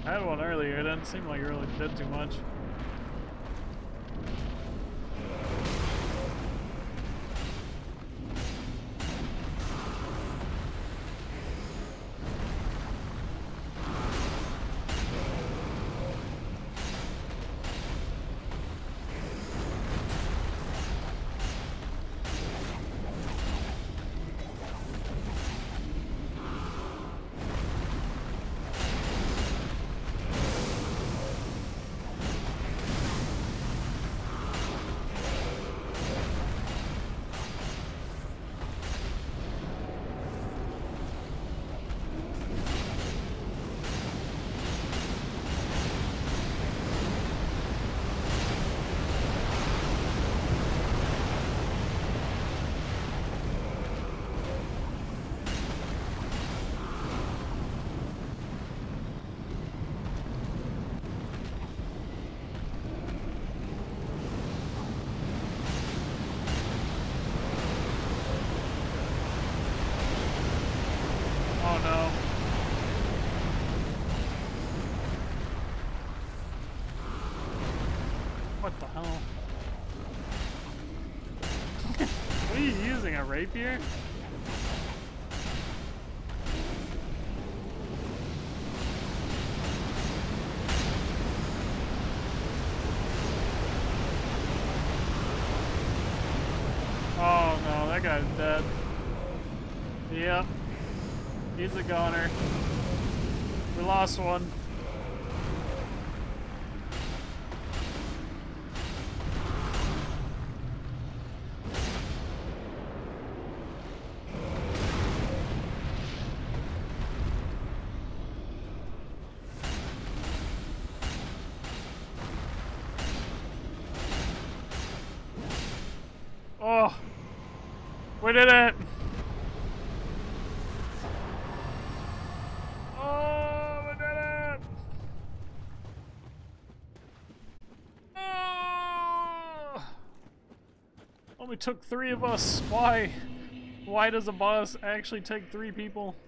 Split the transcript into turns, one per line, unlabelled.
I had one earlier, it didn't seem like it really did too much. Oh no. What the hell? What are you using, a rapier? Oh no, that guy's dead. Yep. He's a goner. We lost one. Oh, we did it! Oh, we did it! Oh! Only took 3 of us. Why? Why does a boss actually take 3 people?